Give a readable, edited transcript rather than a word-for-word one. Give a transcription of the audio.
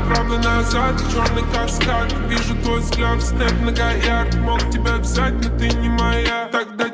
правда назад, черный каскад. Вижу твой взгляд, снэп многоярд. Мог тебя взять, но ты не моя. Тогда